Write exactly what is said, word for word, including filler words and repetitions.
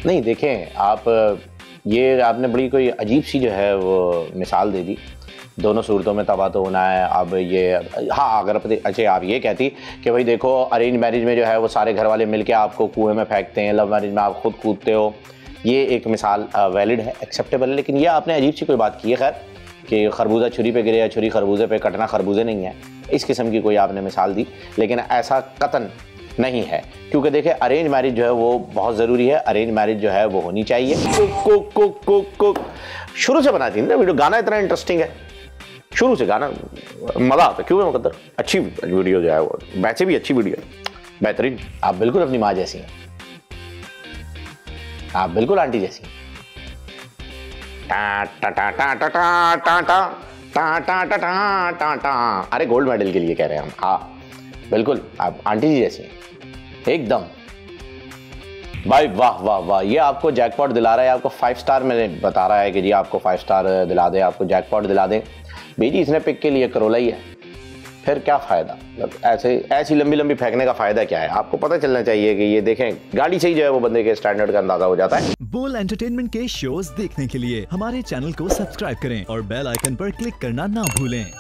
नहीं देखें आप, ये आपने बड़ी कोई अजीब सी जो है वो मिसाल दे दी। दोनों सूरतों में तबाह तो होना है। अब ये हाँ, अगर अच्छा आप ये कहती कि भाई देखो अरेंज मैरिज में जो है वो सारे घर वाले मिलके आपको कुएं में फेंकते हैं, लव मैरिज में आप खुद कूदते हो, ये एक मिसाल वैलिड है, एक्सेप्टेबल है। लेकिन ये आपने अजीब सी कोई बात की है खैर कि खरबूजा छुरी पे गिरे या छुरी खरबूजे पे कटना खरबूजे नहीं है, इस किस्म की कोई आपने मिसाल दी। लेकिन ऐसा कतन नहीं है, क्योंकि देखिए अरेंज मैरिज जो है वो बहुत ज़रूरी है। अरेंज मैरिज जो है वो होनी चाहिए। Cook cook cook cook cook शुरू से बनाती है ना वीडियो, गाना इतना इंटरेस्टिंग है, शुरू से गाना मज़ा आता। क्यों है मुकद्दर, अच्छी वीडियो जो है वो, वैसे भी अच्छी वीडियो है, बेहतरीन। आप बिल्कुल अपनी माँ जैसी हैं, आप बिल्कुल आंटी जैसी हैं। टा टा टा टा टा टा टा टा टा टा टा टा टा। अरे गोल्ड मेडल के लिए कह रहे हैं हम। हाँ बिल्कुल आप आंटी जी जैसी हैं एकदम। भाई वाह वाह वाह, ये आपको जैकपॉट दिला रहा है, आपको फाइव स्टार में बता रहा है कि जी आपको फाइव स्टार दिला दे, आपको जैकपॉट दिला दे। बेटी इसने पिक के लिए करोला ही है, फिर क्या फ़ायदा। मतलब ऐसे ऐसी लंबी लंबी फेंकने का फ़ायदा क्या है। आपको पता चलना चाहिए कि ये देखें गाड़ी से ही जो है वो बंदे के स्टैंडर्ड का अंदाज़ा हो जाता है। बोल एंटरटेनमेंट के शोज देखने के लिए हमारे चैनल को सब्सक्राइब करें और बेल आइकन पर क्लिक करना ना भूलें।